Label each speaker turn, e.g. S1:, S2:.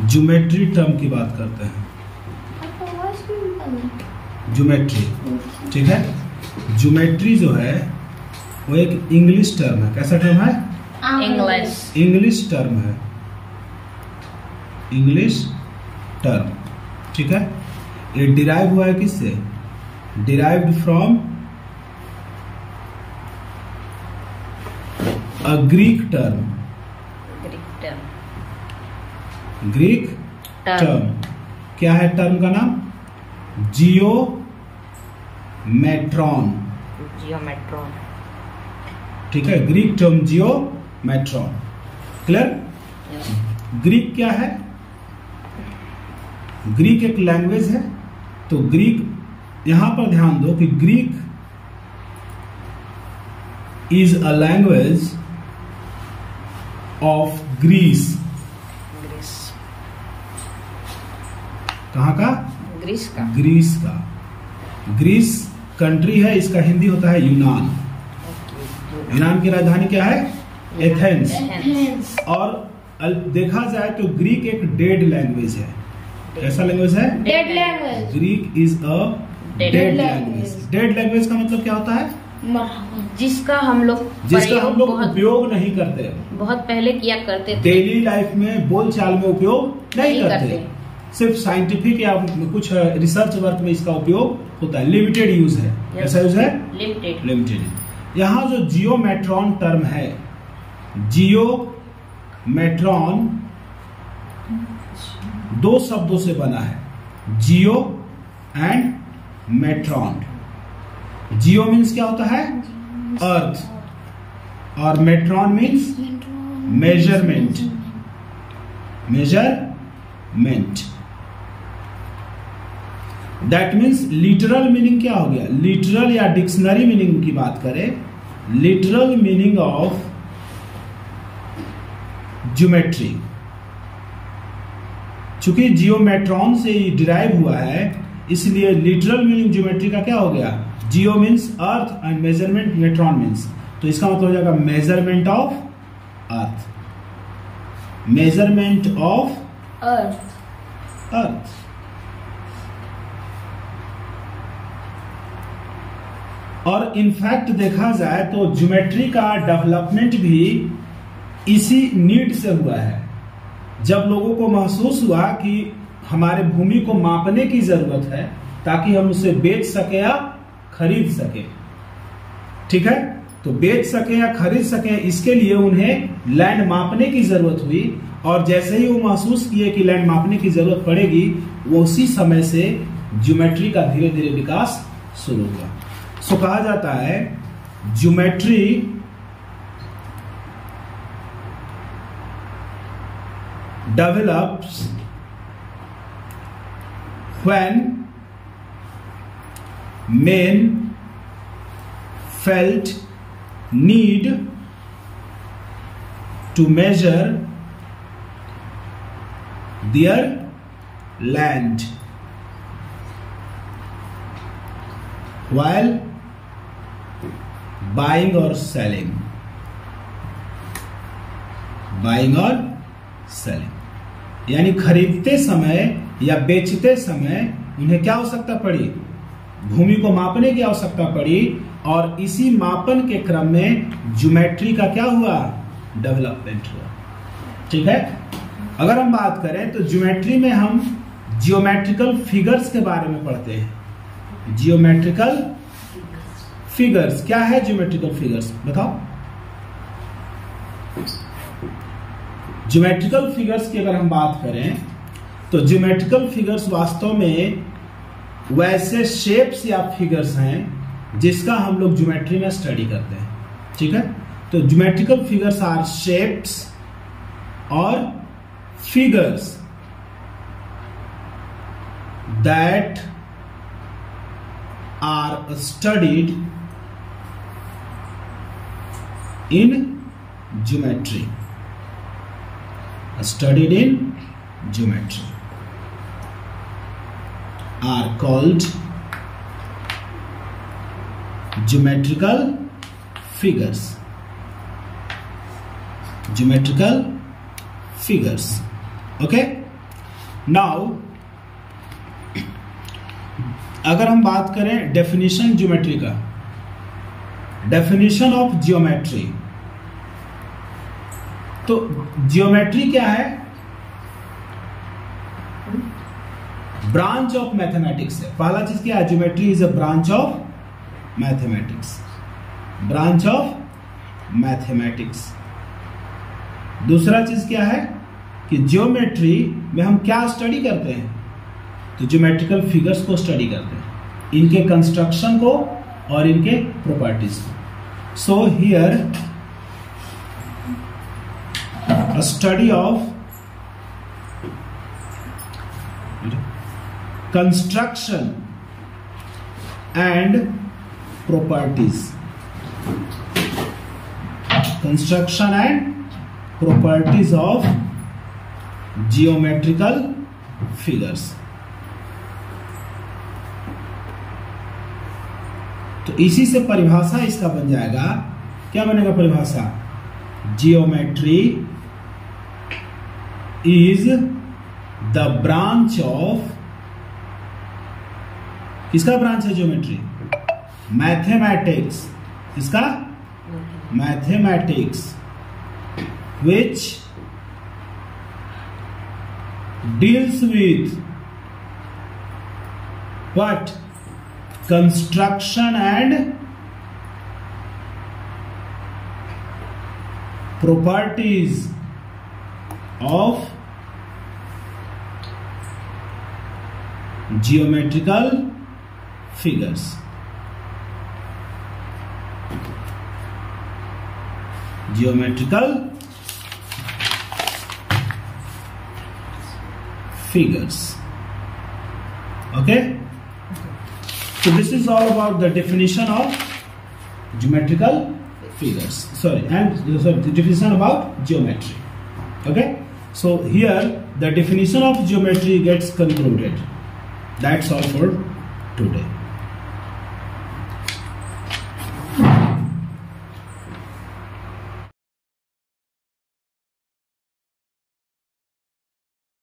S1: Geometry term की बात करते हैं। ज्योमेट्री, ठीक है। ज्योमेट्री जो है वो एक इंग्लिश टर्म है। कैसा टर्म है? इंग्लिश टर्म है, इंग्लिश टर्म, ठीक है। ये डिराइव हुआ है किससे? Derived from a Greek term. Greek term क्या है? टर्म का नाम जियोमेट्रॉन।
S2: जियोमेट्रॉन,
S1: ठीक है। Greek term geometron. Clear? Greek क्या है? ग्रीक एक लैंग्वेज है। तो ग्रीक, यहां पर ध्यान दो कि Greek is a language of Greece. कहाँ का?
S2: ग्रीस का।
S1: ग्रीस का। ग्रीस कंट्री है, इसका हिंदी होता है यूनान। यूनान की राजधानी क्या है? एथेंस। और देखा जाए तो ग्रीक एक डेड लैंग्वेज है। कैसा लैंग्वेज है?
S3: Dead language.
S1: Greek is a dead language. Dead language का मतलब क्या होता है?
S2: जिसका हम लोग
S1: उपयोग नहीं करते,
S2: बहुत पहले किया करते थे।
S1: डेली लाइफ में बोलचाल में उपयोग नहीं करते। सिर्फ साइंटिफिक या कुछ रिसर्च वर्क में इसका उपयोग होता है। लिमिटेड यूज है। कैसा यूज है? लिमिटेड। यहाँ जो जियोमेट्रॉन टर्म है, जियोमेट्रॉन दो शब्दों से बना है, जियो एंड मेट्रॉन। जियो मीन्स क्या होता है? अर्थ, और metron means measurement. Measurement, that means literal meaning क्या हो गया? लिटरल या डिक्शनरी मीनिंग की बात करें, लिटरल मीनिंग ऑफ ज्योमेट्री, चूंकि जियोमेट्रॉन से डिराइव हुआ है, इसलिए लिटरल मीनिंग ज्योमेट्री का क्या हो गया? Geo means earth and measurement metron means, तो इसका मतलब हो जाएगा measurement of earth. Measurement of earth. और इनफैक्ट देखा जाए तो ज्योमेट्री का डेवलपमेंट भी इसी नीड से हुआ है। जब लोगों को महसूस हुआ कि हमारे भूमि को मापने की जरूरत है ताकि हम उसे बेच सके या खरीद सके, ठीक है। तो बेच सके या खरीद सके, इसके लिए उन्हें लैंड मापने की जरूरत हुई। और जैसे ही वो महसूस किए कि लैंड मापने की जरूरत पड़ेगी, वो उसी समय से ज्योमेट्री का धीरे धीरे विकास शुरू हुआ। सो कहा जाता है geometry develops when men felt need to measure their land while buying or selling. Buying or selling यानी खरीदते समय या बेचते समय उन्हें क्या आवश्यकता पड़ी? भूमि को मापने की आवश्यकता पड़ी। और इसी मापन के क्रम में ज्योमेट्री का क्या हुआ? डेवलपमेंट हुआ, ठीक है। अगर हम बात करें तो ज्योमेट्री में हम जियोमेट्रिकल फिगर्स के बारे में पढ़ते हैं। जियोमेट्रिकल फिगर्स क्या है? ज्योमेट्रिकल फिगर्स बताओ। ज्योमेट्रिकल फिगर्स की अगर हम बात करें तो ज्योमेट्रिकल फिगर्स वास्तव में वैसे शेप्स या फिगर्स हैं जिसका हम लोग ज्योमेट्री में स्टडी करते हैं, ठीक है। तो ज्योमेट्रिकल फिगर्स आर शेप्स और figures that are studied in geometry. Studied in geometry are called geometrical figures. Geometrical figures, okay. Now अगर हम बात करें डेफिनेशन ज्योमेट्री का, डेफिनेशन ऑफ ज्योमेट्री, तो ज्योमेट्री क्या है? ब्रांच ऑफ मैथमेटिक्स है। पहला चीज क्या है? Geometry is a branch of mathematics, branch of mathematics. दूसरा चीज क्या है कि ज्योमेट्री में हम क्या स्टडी करते हैं? तो ज्योमेट्रिकल फिगर्स को स्टडी करते हैं, इनके कंस्ट्रक्शन को और इनके प्रॉपर्टीज को। So here a study of construction and properties, construction and properties of geometrical figures. तो इसी से परिभाषा इसका बन जाएगा, क्या बनेगा परिभाषा? Geometry is the branch of, किसका ब्रांच है ज्योमेट्री? मैथमेटिक्स। किसका? Mathematics, which deals with what? Construction and properties of geometrical figures. Geometrical figures. Okay, so this is all about the definition of geometrical figures, and the definition about geometry. Okay, so here the definition of geometry gets concluded. That's all for today.